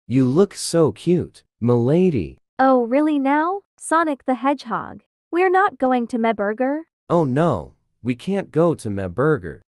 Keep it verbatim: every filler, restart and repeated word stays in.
You look so cute, milady. Oh, really now? Sonic the Hedgehog. We're not going to my burger? Oh no, we can't go to my burger.